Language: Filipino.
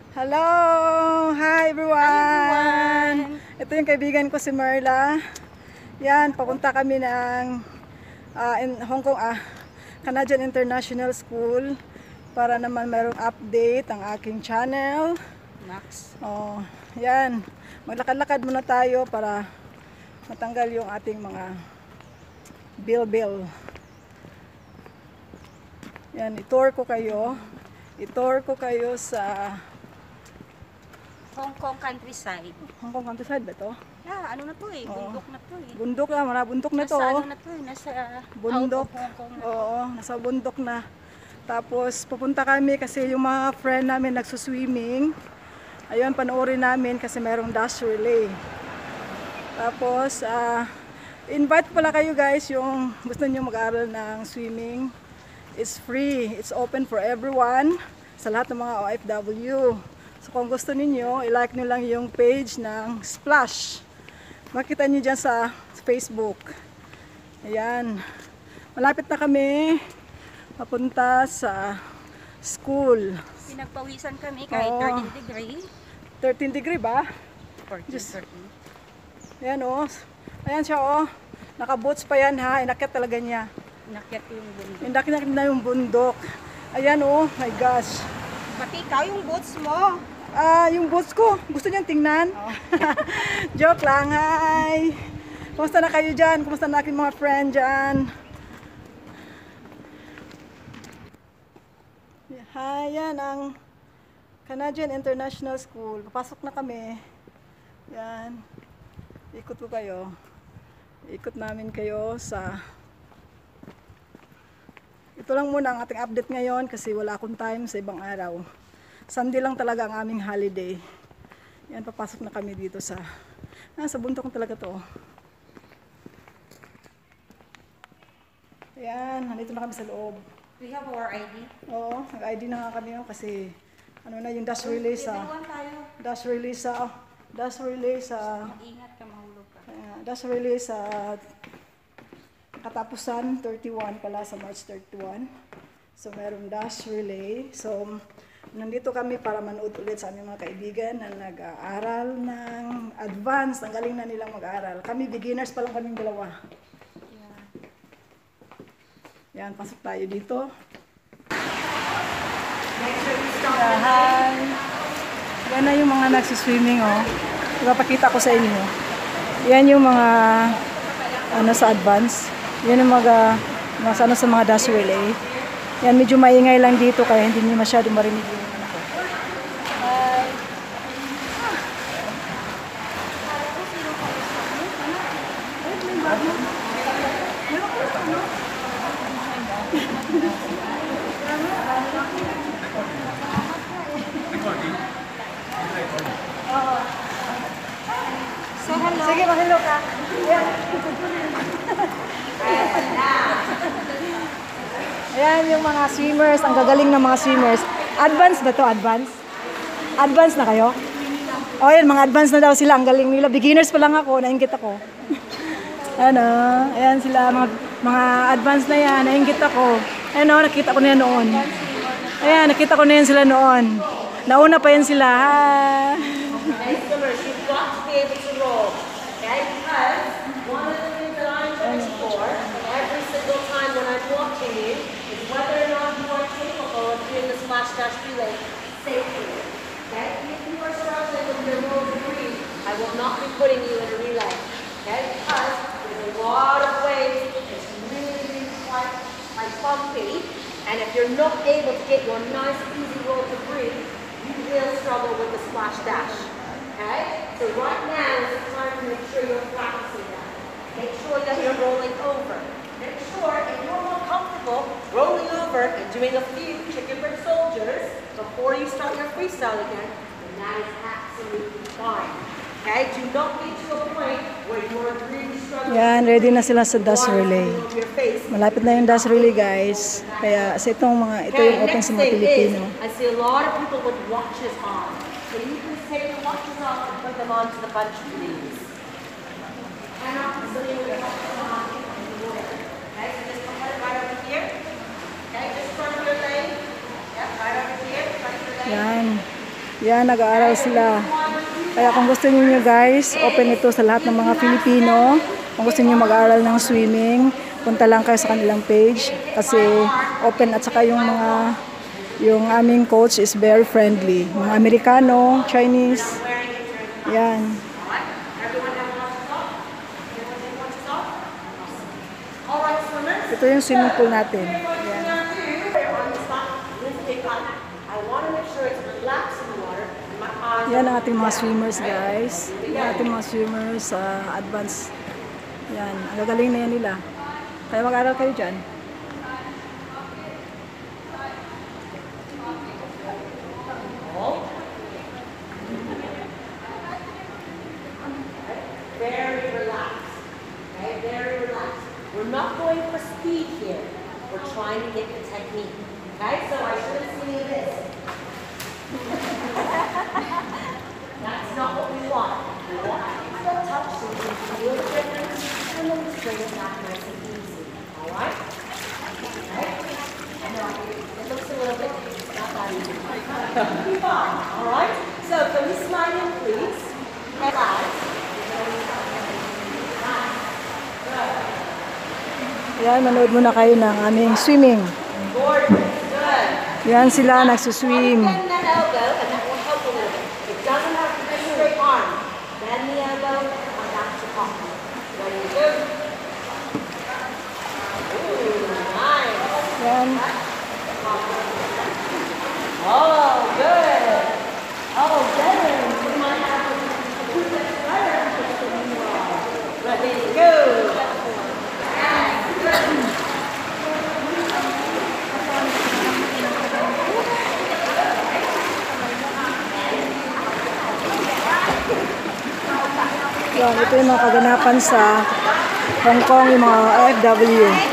Hello! Hi everyone! Ito yung kaibigan ko si Marla. Yan, papunta kami ng Hong Kong, Canadian International School para naman mayroong update ang aking channel. Max. Oh, yan. Maglakad-lakad muna tayo para matanggal yung ating mga bill. Yan, itour ko kayo. Itour ko kayo sa Hong Kong countryside. Hong Kong countryside ba to? Yeah, ano na to eh, bundok na to eh. Bundok na, marabundok na to. Nasa ano na to eh, nasa Bundok. out of Hong Kong na. Oo, nasa bundok na. Tapos pupunta kami kasi yung mga friend namin nagsuswimming. Ayun, panoorin namin kasi merong dash relay. Tapos, invite pala kayo guys yung gusto niyo mag-aral ng swimming. It's free. It's open for everyone. Sa lahat ng mga OFW. So kung gusto niyo, i-like nyo lang yung page ng Splash. Makita niyo dyan sa Facebook. Ayan. Malapit na kami papunta sa school. Pinagpawisan kami kahit Oo. 13 degree. 13 degree ba? 14, Just- 13. Ayan oh. Ayan siya oh. Naka-boots pa yan ha. Inakyat talaga niya. Inakyat ko yung bundok. Inakyat na yung bundok. Ayan oh. My gosh. Pati ikaw yung boots mo. Yung boots ko. Gusto niyang tingnan? Oh. Joke lang. Hi. Kumusta na kayo dyan? Kumusta na aking mga friend dyan? Hi, yan ang Canadian International School. Papasok na kami. Yan. Ikot ko kayo. Ikot namin kayo sa... Ito lang muna ang ating update ngayon kasi wala akong time sa ibang araw. Sunday lang talaga ang aming holiday. Yan, papasok na kami dito sa... sa bundok talaga to. Yan, nandito na kami sa loob. We have our ID. Oo, nag-ID na nga kami kasi ano na yung dash relay sa... Everyone tayo. Dash relay sa... Dash relay sa... Mag-ingat ka, mahulog ka. dash relay sa... Katapusan, 31 pala sa March 31. So, merong dash relay. So, nandito kami para manood ulit sa aming mga kaibigan na nag-aaral ng advanced. Ang galing na nilang mag-aaral. Kami, beginners pa lang kaming dalawa. Yan, pasok tayo dito. Hi! Yan na yung mga nagsiswimming, oh. Ipapakita ko sa inyo. Yan yung mga ano sa advance. Yan yung mga ano, sa mga dash relay. Yan, medyo maingay lang dito kaya hindi niyo masyado marinig yung ano ko. Hi! Say hello. Sige, mahilo ka. Ayan. Ayan yung mga swimmers. Ang gagaling ng mga swimmers. Advance ba to? Advance? Advance na kayo? O yan, mga advance na daw sila. Ang galing nila. Beginners pa lang ako. Nainggit ako. Ano? Ayan sila. Mga advance na yan. Nainggit ako. Ano? Nakita ko na yan noon. Ayan, nakita ko na yan sila noon. Nauna pa yan sila. Ha? Nice swimmers, you've got to be able to roll. Okay? Because one of the things that I'm looking for every single time when I'm watching you is whether or not you are capable of doing the splash dash relay safely. Okay? If you are struggling with your roll degree, I will not be putting you in a relay. Okay? Because there's a lot of ways, it's really quite bumpy. And if you're not able to get your nice easy roll degree, you will struggle with the splash dash. Okay? So right now is the time to make sure you're practicing that. Make sure that you're rolling over. Make sure if you're more comfortable rolling over and doing a few chicken breast soldiers before you start your freestyle again, then that is absolutely fine. Okay? Do not get to a point where you are really struggling. Yan, ready na sila sa dash relay. Over your face. Malapit na yung dash relay, guys. Kaya sa ito yung open sa mga Pilipino. I see a lot of people with watches on. So you can take the watches off and put them onto the bunch, please. And off the with the watches on. Okay, so just put it right over here. Okay, just front of your leg. Yep, right over here, front of your leg. Yan. Yan, nag-aaral sila. Kaya kung gusto niyo guys, open ito sa lahat ng mga Filipino. Kung gusto niyo mag-aaral ng swimming, punta lang kayo sa kanilang page. Kasi open at saka yung aming coach is very friendly. Mga Amerikano, Chinese. Yan. Ito yung swimming pool natin. Yan. I want to make sure it's relaxed in the water. My eyes Yan ang ating mga swimmers guys. Yan ang ating mga swimmers sa advance. Yan. Ang gagaling na yan nila. Kaya mag-aaral kayo dyan. very relaxed. Okay, very relaxed. We're not going for speed here. We're trying to get the technique. Okay, so I should have seen this. That's not what we want. We want to touch so we can feel the difference and then we bring it back nice and easy. All right? Okay? No, it looks a little bit, it's not that easy. Be fine. All right? So can we slide in, please? Relax. Yan, manood muna kayo ng aming swimming. Yan sila nagsuswim. Bend the elbow, and that will help a little bit. It doesn't have to be straight arm. Bend the elbow, come back to pop. Ready to go? Ooh, nice. Yan. Oh, good. Oh, better. We might have to put that fire. Ready to go. Yan, ito yung mga kaganapan sa Hong Kong, yung mga OFW.